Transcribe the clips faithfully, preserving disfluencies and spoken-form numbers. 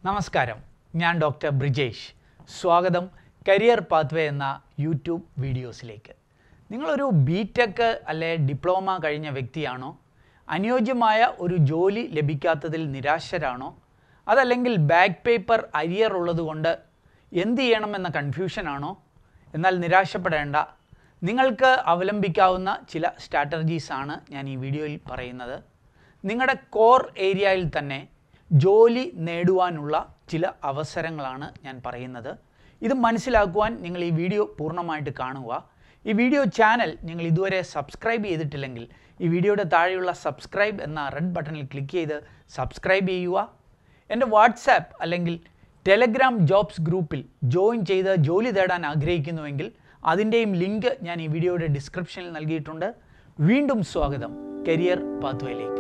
നമസ്കാരം, ഞാൻ ഡോക്ടർ ബ്രിജേഷ്. സ്വാഗതം കരിയർ പാത്വേ എന്ന യൂട്യൂബ് വീഡിയോസിലേക്ക്. നിങ്ങളൊരു ബി ടെക് അല്ലെ ഡിപ്ലോമ കഴിഞ്ഞ വ്യക്തിയാണോ? അനുയോജ്യമായ ഒരു ജോലി ലഭിക്കാത്തതിൽ നിരാശരാണോ? അതല്ലെങ്കിൽ ബാക്ക് പേപ്പർ അരിയർ ഉള്ളതുകൊണ്ട് എന്ത് ചെയ്യണമെന്ന കൺഫ്യൂഷനാണോ? എന്നാൽ നിരാശപ്പെടേണ്ട. നിങ്ങൾക്ക് അവലംബിക്കാവുന്ന ചില സ്ട്രാറ്റജീസാണ് ഞാൻ ഈ വീഡിയോയിൽ പറയുന്നത്. നിങ്ങളുടെ കോർ ഏരിയയിൽ തന്നെ ജോലി നേടുവാനുള്ള ചില അവസരങ്ങളാണ് ഞാൻ പറയുന്നത്. ഇത് മനസ്സിലാക്കുവാൻ നിങ്ങൾ ഈ വീഡിയോ പൂർണ്ണമായിട്ട് കാണുക. ഈ വീഡിയോ ചാനൽ നിങ്ങൾ ഇതുവരെ സബ്സ്ക്രൈബ് ചെയ്തിട്ടില്ലെങ്കിൽ ഈ വീഡിയോയുടെ താഴെയുള്ള സബ്സ്ക്രൈബ് എന്ന റെഡ് ബട്ടണിൽ ക്ലിക്ക് ചെയ്ത് സബ്സ്ക്രൈബ് ചെയ്യുക. എൻ്റെ വാട്സാപ്പ് അല്ലെങ്കിൽ ടെലഗ്രാം ജോബ്സ് ഗ്രൂപ്പിൽ ജോയിൻ ചെയ്ത് ജോലി തേടാൻ ആഗ്രഹിക്കുന്നുവെങ്കിൽ അതിൻ്റെയും ലിങ്ക് ഞാൻ ഈ വീഡിയോയുടെ ഡിസ്ക്രിപ്ഷനിൽ നൽകിയിട്ടുണ്ട്. വീണ്ടും സ്വാഗതം കരിയർ പാത്വേയിലേക്ക്.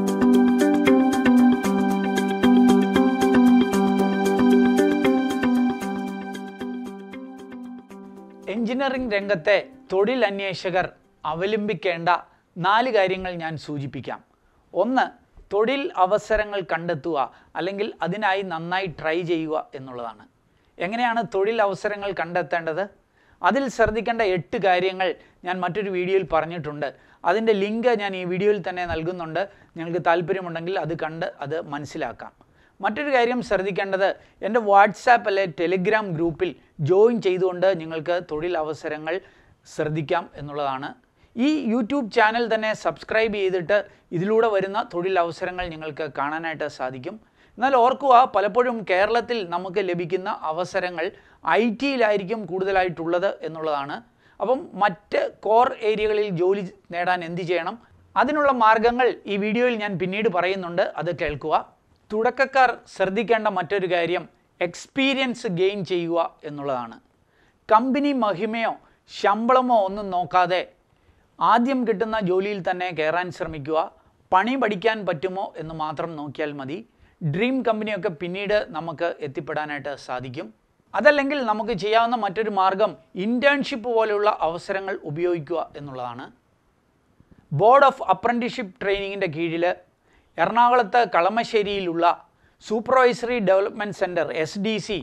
എഞ്ചിനീയറിംഗ് രംഗത്തെ തൊഴിൽ അന്വേഷകർ അവലംബിക്കേണ്ട നാല് കാര്യങ്ങൾ ഞാൻ സൂചിപ്പിക്കാം. ഒന്ന്, തൊഴിൽ അവസരങ്ങൾ കണ്ടെത്തുക അല്ലെങ്കിൽ അതിനായി നന്നായി ട്രൈ ചെയ്യുക എന്നുള്ളതാണ്. എങ്ങനെയാണ് തൊഴിൽ അവസരങ്ങൾ കണ്ടെത്തേണ്ടത്? അതിൽ ശ്രദ്ധിക്കേണ്ട എട്ട് കാര്യങ്ങൾ ഞാൻ മറ്റൊരു വീഡിയോയിൽ പറഞ്ഞിട്ടുണ്ട്. അതിൻ്റെ ലിങ്ക് ഞാൻ ഈ വീഡിയോയിൽ തന്നെ നൽകുന്നുണ്ട്. നിങ്ങൾക്ക് താല്പര്യമുണ്ടെങ്കിൽ അത് കണ്ട് അത് മനസ്സിലാക്കാം. മറ്റൊരു കാര്യം ശ്രദ്ധിക്കേണ്ടത്, എൻ്റെ വാട്സാപ്പ് അല്ലെ ടെലിഗ്രാം ഗ്രൂപ്പിൽ ജോയിൻ ചെയ്തുകൊണ്ട് നിങ്ങൾക്ക് തൊഴിൽ അവസരങ്ങൾ ശ്രദ്ധിക്കാം എന്നുള്ളതാണ്. ഈ യൂട്യൂബ് ചാനൽ തന്നെ സബ്സ്ക്രൈബ് ചെയ്തിട്ട് ഇതിലൂടെ വരുന്ന തൊഴിൽ അവസരങ്ങൾ നിങ്ങൾക്ക് കാണാനായിട്ട് സാധിക്കും. എന്നാൽ ഓർക്കുക, പലപ്പോഴും കേരളത്തിൽ നമുക്ക് ലഭിക്കുന്ന അവസരങ്ങൾ ഐ ടിയിലായിരിക്കും കൂടുതലായിട്ടുള്ളത് എന്നുള്ളതാണ്. അപ്പം മറ്റ് കോർ ഏരിയകളിൽ ജോലി നേടാൻ എന്ത് ചെയ്യണം? അതിനുള്ള മാർഗങ്ങൾ ഈ വീഡിയോയിൽ ഞാൻ പിന്നീട് പറയുന്നുണ്ട്, അത് കേൾക്കുക. തുടക്കക്കാർ ശ്രദ്ധിക്കേണ്ട മറ്റൊരു കാര്യം എക്സ്പീരിയൻസ് ഗെയിൻ ചെയ്യുക എന്നുള്ളതാണ്. കമ്പനി മഹിമയോ ശമ്പളമോ ഒന്നും നോക്കാതെ ആദ്യം കിട്ടുന്ന ജോലിയിൽ തന്നെ കയറാൻ ശ്രമിക്കുക. പണി പഠിക്കാൻ പറ്റുമോ എന്ന് മാത്രം നോക്കിയാൽ മതി. ഡ്രീം കമ്പനിയൊക്കെ പിന്നീട് നമുക്ക് എത്തിപ്പെടാനായിട്ട് സാധിക്കും. അതല്ലെങ്കിൽ നമുക്ക് ചെയ്യാവുന്ന മറ്റൊരു മാർഗം ഇൻറ്റേൺഷിപ്പ് പോലെയുള്ള അവസരങ്ങൾ ഉപയോഗിക്കുക എന്നുള്ളതാണ്. ബോർഡ് ഓഫ് അപ്രന്റീസ്ഷിപ്പ് ട്രെയിനിങ്ങിൻ്റെ കീഴിൽ എറണാകുളത്ത് കളമശ്ശേരിയിലുള്ള supervisory development centre S D C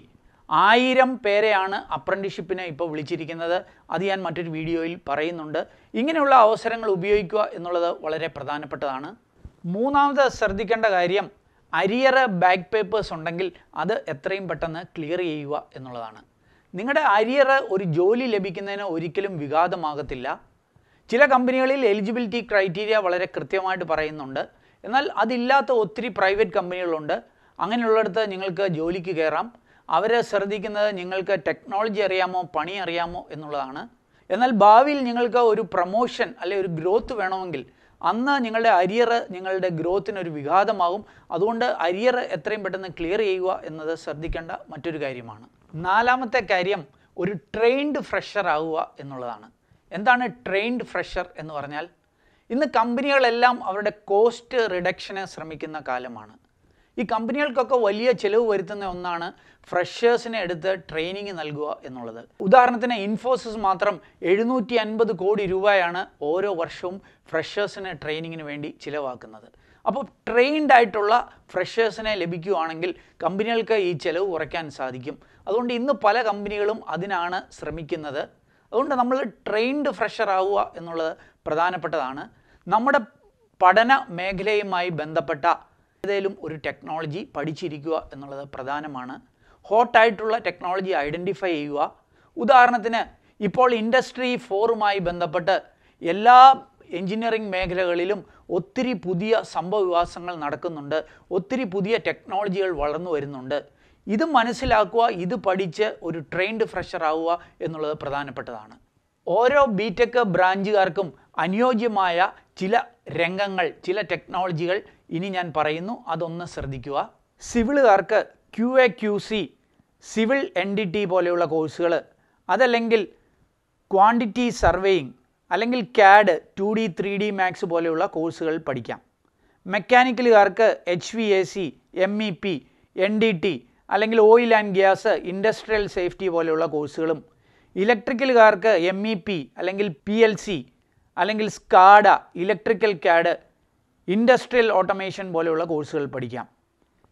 ആയിരം പേരെയാണ് അപ്രന്റീസ്ഷിപ്പിന് ഇപ്പോൾ വിളിച്ചിരിക്കുന്നത്. അത് ഞാൻ മറ്റൊരു വീഡിയോയിൽ പറയുന്നുണ്ട്. ഇങ്ങനെയുള്ള അവസരങ്ങൾ ഉപയോഗിക്കുക എന്നുള്ളത് വളരെ പ്രധാനപ്പെട്ടതാണ്. മൂന്നാമത് ശ്രദ്ധിക്കേണ്ട കാര്യം, അരിയർ ബാക്ക് പേപ്പേഴ്സ് ഉണ്ടെങ്കിൽ അത് എത്രയും പെട്ടെന്ന് ക്ലിയർ ചെയ്യുക എന്നുള്ളതാണ്. നിങ്ങളുടെ അരിയർ ഒരു ജോലി ലഭിക്കുന്നതിന് ഒരിക്കലും വിഘാതമാകത്തില്ല. ചില കമ്പനികളിൽ എലിജിബിലിറ്റി ക്രൈറ്റീരിയ വളരെ കൃത്യമായിട്ട് പറയുന്നുണ്ട്. എന്നാൽ അതില്ലാത്ത ഒത്തിരി പ്രൈവറ്റ് കമ്പനികളുണ്ട്. അങ്ങനെയുള്ളിടത്ത് നിങ്ങൾക്ക് ജോലിക്ക് കയറാം. അവർ ശ്രദ്ധിക്കുന്നത് നിങ്ങൾക്ക് ടെക്നോളജി അറിയാമോ, പണി അറിയാമോ എന്നുള്ളതാണ്. എന്നാൽ ഭാവിയിൽ നിങ്ങൾക്ക് ഒരു പ്രൊമോഷൻ അല്ലെങ്കിൽ ഒരു ഗ്രോത്ത് വേണമെങ്കിൽ അന്ന് നിങ്ങളുടെ അരിയർ നിങ്ങളുടെ ഗ്രോത്തിനൊരു വിഘാതമാകും. അതുകൊണ്ട് അരിയർ എത്രയും പെട്ടെന്ന് ക്ലിയർ ചെയ്യുക എന്നത് ശ്രദ്ധിക്കേണ്ട മറ്റൊരു കാര്യമാണ്. നാലാമത്തെ കാര്യം, ഒരു ട്രെയിൻഡ് ഫ്രഷർ ആവുക എന്നുള്ളതാണ്. എന്താണ് ട്രെയിൻഡ് ഫ്രഷർ എന്ന് പറഞ്ഞാൽ? ഇന്ന് കമ്പനികളെല്ലാം അവരുടെ കോസ്റ്റ് റിഡക്ഷന് ശ്രമിക്കുന്ന കാലമാണ്. ഈ കമ്പനികൾക്കൊക്കെ വലിയ ചിലവ് വരുത്തുന്ന ഒന്നാണ് ഫ്രഷേഴ്സിനെ എടുത്ത് ട്രെയിനിങ് നൽകുക എന്നുള്ളത്. ഉദാഹരണത്തിന് ഇൻഫോസിസ് മാത്രം എഴുന്നൂറ്റി അൻപത് കോടി രൂപയാണ് ഓരോ വർഷവും ഫ്രഷേഴ്സിന് ട്രെയിനിങ്ങിന് വേണ്ടി ചിലവാക്കുന്നത്. അപ്പോൾ ട്രെയിൻഡ് ആയിട്ടുള്ള ഫ്രഷേഴ്സിനെ ലഭിക്കുകയാണെങ്കിൽ കമ്പനികൾക്ക് ഈ ചിലവ് കുറയ്ക്കാൻ സാധിക്കും. അതുകൊണ്ട് ഇന്ന് പല കമ്പനികളും അതിനാണ് ശ്രമിക്കുന്നത്. അതുകൊണ്ട് നമ്മൾ ട്രെയിൻഡ് ഫ്രഷർ ആവുക എന്നുള്ളത് പ്രധാനപ്പെട്ടതാണ്. നമ്മുടെ പഠന മേഖലയുമായി ബന്ധപ്പെട്ട ഏതെങ്കിലും ഒരു ടെക്നോളജി പഠിച്ചിരിക്കുക എന്നുള്ളത് പ്രധാനമാണ്. ഹോട്ടായിട്ടുള്ള ടെക്നോളജി ഐഡൻറ്റിഫൈ ചെയ്യുക. ഉദാഹരണത്തിന് ഇപ്പോൾ ഇൻഡസ്ട്രി ഫോറുമായി ബന്ധപ്പെട്ട് എല്ലാ എൻജിനീയറിംഗ് മേഖലകളിലും ഒത്തിരി പുതിയ സംഭവവികാസങ്ങൾ നടക്കുന്നുണ്ട്. ഒത്തിരി പുതിയ ടെക്നോളജികൾ വളർന്നു വരുന്നുണ്ട്. ഇത് മനസ്സിലാക്കുക, ഇത് പഠിച്ച് ഒരു ട്രെയിൻഡ് ഫ്രഷർ ആവുക എന്നുള്ളത് പ്രധാനപ്പെട്ടതാണ്. ഓരോ ബി ടെക് ബ്രാഞ്ചുകാർക്കും അനുയോജ്യമായ ചില രംഗങ്ങൾ, ചില ടെക്നോളജികൾ ഇനി ഞാൻ പറയുന്നു, അതൊന്ന് ശ്രദ്ധിക്കുക. സിവിലുകാർക്ക് Q A Q C, civil N D T പോലെയുള്ള കോഴ്സുകൾ, അതല്ലെങ്കിൽ ക്വാണ്ടിറ്റി സർവേയിങ് അല്ലെങ്കിൽ CAD, two D three D max പോലെയുള്ള കോഴ്സുകൾ പഠിക്കാം. മെക്കാനിക്കലുകാർക്ക് H V A C, M E P, N D T അല്ലെങ്കിൽ oil and gas, industrial safety പോലെയുള്ള കോഴ്സുകളും, ഇലക്ട്രിക്കലുകാർക്ക് എം ഇ പി അല്ലെങ്കിൽ പി എൽ സി അല്ലെങ്കിൽ SCADA, electrical CAD, industrial automation പോലെയുള്ള കോഴ്സുകൾ പഠിക്കാം.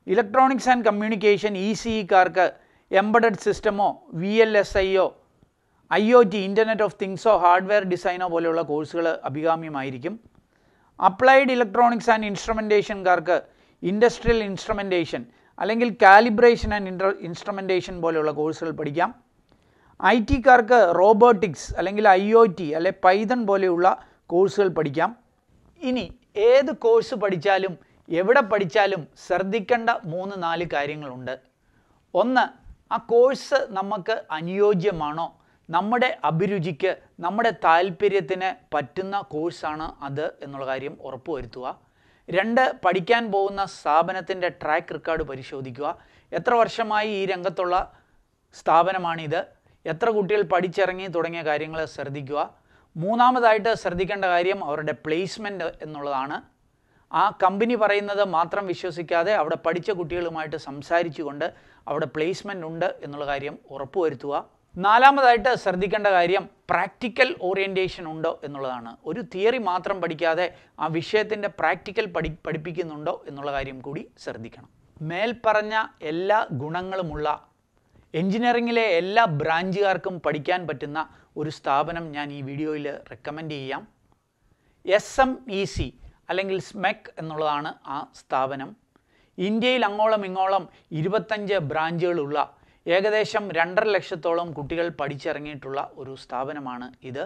Electronics and communication E C ഇക്കാർക്ക് embedded സിസ്റ്റമോ വി എൽ എസ് ഐയോ I O T internet of തിങ്സോ ഹാർഡ്വെയർ ഡിസൈനോ പോലെയുള്ള കോഴ്സുകൾ അഭികാമ്യമായിരിക്കും. അപ്ലൈഡ് ഇലക്ട്രോണിക്സ് ആൻഡ് ഇൻസ്ട്രുമെൻറ്റേഷൻകാർക്ക് ഇൻഡസ്ട്രിയൽ ഇൻസ്ട്രുമെൻറ്റേഷൻ അല്ലെങ്കിൽ കാലിബ്രേഷൻ ആൻഡ് ഇൻട്ര ഇൻസ്ട്രുമെൻറ്റേഷൻ പോലെയുള്ള കോഴ്സുകൾ പഠിക്കാം. ഐ ടിക്കാർക്ക് റോബോട്ടിക്സ് അല്ലെങ്കിൽ ഐ ഒ ടി അല്ലെ പൈതൺ പോലെയുള്ള കോഴ്സുകൾ പഠിക്കാം. ഇനി ഏത് കോഴ്സ് പഠിച്ചാലും എവിടെ പഠിച്ചാലും ശ്രദ്ധിക്കേണ്ട മൂന്ന് നാല് കാര്യങ്ങളുണ്ട്. ഒന്ന്, ആ കോഴ്സ് നമുക്ക് അനുയോജ്യമാണോ, നമ്മുടെ അഭിരുചിക്ക് നമ്മുടെ താല്പര്യത്തിന് പറ്റുന്ന കോഴ്സാണ് അത് എന്നുള്ള കാര്യം ഉറപ്പുവരുത്തുക. രണ്ട്, പഠിക്കാൻ പോകുന്ന സ്ഥാപനത്തിൻ്റെ ട്രാക്ക് റെക്കോർഡ് പരിശോധിക്കുക. എത്ര വർഷമായി ഈ രംഗത്തുള്ള സ്ഥാപനമാണിത്, എത്ര കുട്ടികൾ പഠിച്ചിറങ്ങി തുടങ്ങിയ കാര്യങ്ങൾ ശ്രദ്ധിക്കുക. മൂന്നാമതായിട്ട് ശ്രദ്ധിക്കേണ്ട കാര്യം അവരുടെ പ്ലേസ്മെൻറ്റ് എന്നുള്ളതാണ്. ആ കമ്പനി പറയുന്നത് മാത്രം വിശ്വസിക്കാതെ അവിടെ പഠിച്ച കുട്ടികളുമായിട്ട് സംസാരിച്ചുകൊണ്ട് അവിടെ പ്ലേസ്മെൻ്റ് ഉണ്ട് എന്നുള്ള കാര്യം ഉറപ്പുവരുത്തുക. നാലാമതായിട്ട് ശ്രദ്ധിക്കേണ്ട കാര്യം പ്രാക്ടിക്കൽ ഓറിയൻറ്റേഷൻ ഉണ്ടോ എന്നുള്ളതാണ്. ഒരു തിയറി മാത്രം പഠിക്കാതെ ആ വിഷയത്തിൻ്റെ പ്രാക്ടിക്കൽ പഠി പഠിപ്പിക്കുന്നുണ്ടോ എന്നുള്ള കാര്യം കൂടി ശ്രദ്ധിക്കണം. മേൽപ്പറഞ്ഞ എല്ലാ ഗുണങ്ങളുമുള്ള എൻജിനീയറിങ്ങിലെ എല്ലാ ബ്രാഞ്ചുകാർക്കും പഠിക്കാൻ പറ്റുന്ന ഒരു സ്ഥാപനം ഞാൻ ഈ വീഡിയോയിൽ റെക്കമെൻഡ് ചെയ്യാം. എസ് എം ഇ സി അല്ലെങ്കിൽ സ്മെക് എന്നുള്ളതാണ് ആ സ്ഥാപനം. ഇന്ത്യയിൽ അങ്ങോളം ഇങ്ങോളം ഇരുപത്തഞ്ച് ബ്രാഞ്ചുകളുള്ള ഏകദേശം രണ്ടര ലക്ഷത്തോളം കുട്ടികൾ പഠിച്ചിറങ്ങിയിട്ടുള്ള ഒരു സ്ഥാപനമാണ് ഇത്.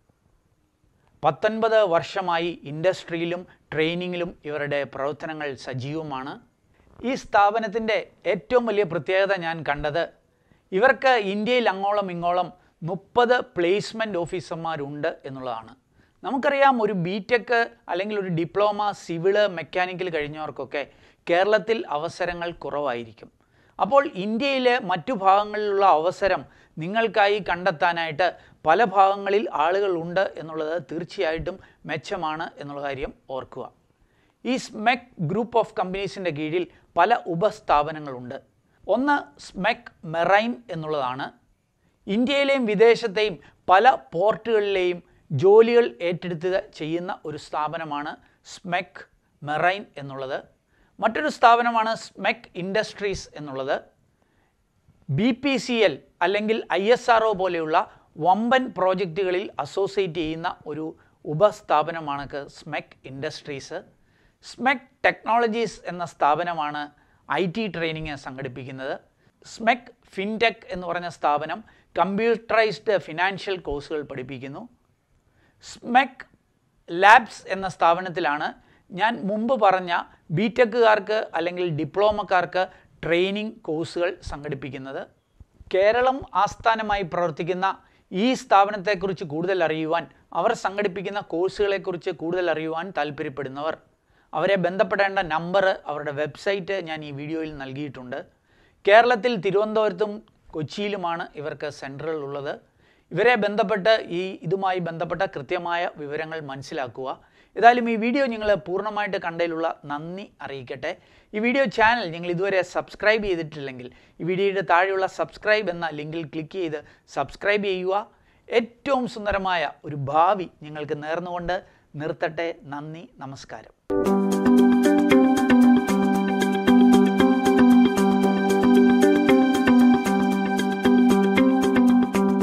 പത്തൊൻപത് വർഷമായി ഇൻഡസ്ട്രിയിലും ട്രെയിനിങ്ങിലും ഇവരുടെ പ്രവർത്തനങ്ങൾ സജീവമാണ്. ഈ സ്ഥാപനത്തിൻ്റെ ഏറ്റവും വലിയ പ്രത്യേകത ഞാൻ കണ്ടത് ഇവർക്ക് ഇന്ത്യയിൽ അങ്ങോളം ഇങ്ങോളം മുപ്പത് പ്ലേസ്മെൻറ്റ് ഓഫീസർമാരുണ്ട് എന്നുള്ളതാണ്. നമുക്കറിയാം, ഒരു ബി ടെക് അല്ലെങ്കിൽ ഒരു ഡിപ്ലോമ സിവിള് മെക്കാനിക്കൽ കഴിഞ്ഞവർക്കൊക്കെ കേരളത്തിൽ അവസരങ്ങൾ കുറവായിരിക്കും. അപ്പോൾ ഇന്ത്യയിലെ മറ്റു ഭാഗങ്ങളിലുള്ള അവസരം നിങ്ങൾക്കായി കണ്ടെത്താനായിട്ട് പല ഭാഗങ്ങളിൽ ആളുകളുണ്ട് എന്നുള്ളത് തീർച്ചയായിട്ടും മെച്ചമാണ് എന്നുള്ള കാര്യം ഓർക്കുക. ഈ സ്മെക് ഗ്രൂപ്പ് ഓഫ് കമ്പനീസിൻ്റെ കീഴിൽ പല ഉപസ്ഥാപനങ്ങളുണ്ട്. ഒന്ന് സ്മെക് മെറൈൻ എന്നുള്ളതാണ്. ഇന്ത്യയിലെയും വിദേശത്തെയും പല പോർട്ടുകളിലെയും ജോലികൾ ഏറ്റെടുത്ത് ചെയ്യുന്ന ഒരു സ്ഥാപനമാണ് സ്മെക് മെറൈൻ എന്നുള്ളത്. മറ്റൊരു സ്ഥാപനമാണ് സ്മെക് ഇൻഡസ്ട്രീസ് എന്നുള്ളത്. ബി പി സി എൽ അല്ലെങ്കിൽ ഐ എസ് ആർ ഒ പോലെയുള്ള വമ്പൻ പ്രോജക്റ്റുകളിൽ അസോസിയേറ്റ് ചെയ്യുന്ന ഒരു ഉപസ്ഥാപനമാണ് സ്മെക് ഇൻഡസ്ട്രീസ്. സ്മെക് ടെക്നോളജീസ് എന്ന സ്ഥാപനമാണ് ഐ ടി ട്രെയിനിങ് സംഘടിപ്പിക്കുന്നത്. സ്മെക് ഫിൻടെക് എന്ന് പറഞ്ഞ സ്ഥാപനം കമ്പ്യൂട്ടറൈസ്ഡ് ഫിനാൻഷ്യൽ കോഴ്സുകൾ പഠിപ്പിക്കുന്നു. സ്മെക് ലാബ്സ് എന്ന സ്ഥാപനത്തിലാണ് ഞാൻ മുമ്പ് പറഞ്ഞ ബി ടെക്കുകാർക്ക് അല്ലെങ്കിൽ ഡിപ്ലോമക്കാർക്ക് ട്രെയിനിങ് കോഴ്സുകൾ സംഘടിപ്പിക്കുന്നത്. കേരളം ആസ്ഥാനമായി പ്രവർത്തിക്കുന്ന ഈ സ്ഥാപനത്തെക്കുറിച്ച് കൂടുതൽ അറിയുവാൻ, അവർ സംഘടിപ്പിക്കുന്ന കോഴ്സുകളെക്കുറിച്ച് കൂടുതൽ അറിയുവാൻ താല്പര്യപ്പെടുന്നവർ അവരെ ബന്ധപ്പെടേണ്ട നമ്പർ, അവരുടെ വെബ്സൈറ്റ് ഞാൻ ഈ വീഡിയോയിൽ നൽകിയിട്ടുണ്ട്. കേരളത്തിൽ തിരുവനന്തപുരത്തും കൊച്ചിയിലുമാണ് ഇവർക്ക് സെൻറ്ററുകൾ ഉള്ളത്. ഇവരെ ബന്ധപ്പെട്ട് ഈ ഇതുമായി ബന്ധപ്പെട്ട കൃത്യമായ വിവരങ്ങൾ മനസ്സിലാക്കുക. ഏതായാലും ഈ വീഡിയോ നിങ്ങൾ പൂർണ്ണമായിട്ട് കണ്ടതിലുള്ള നന്ദി അറിയിക്കട്ടെ. ഈ വീഡിയോ ചാനൽ നിങ്ങൾ ഇതുവരെ സബ്സ്ക്രൈബ് ചെയ്തിട്ടില്ലെങ്കിൽ ഈ വീഡിയോയുടെ താഴെയുള്ള സബ്സ്ക്രൈബ് എന്ന ലിങ്കിൽ ക്ലിക്ക് ചെയ്ത് സബ്സ്ക്രൈബ് ചെയ്യുക. ഏറ്റവും സുന്ദരമായ ഒരു ഭാവി നിങ്ങൾക്ക് നേർന്നുകൊണ്ട് നിർത്തട്ടെ. നന്ദി, നമസ്കാരം.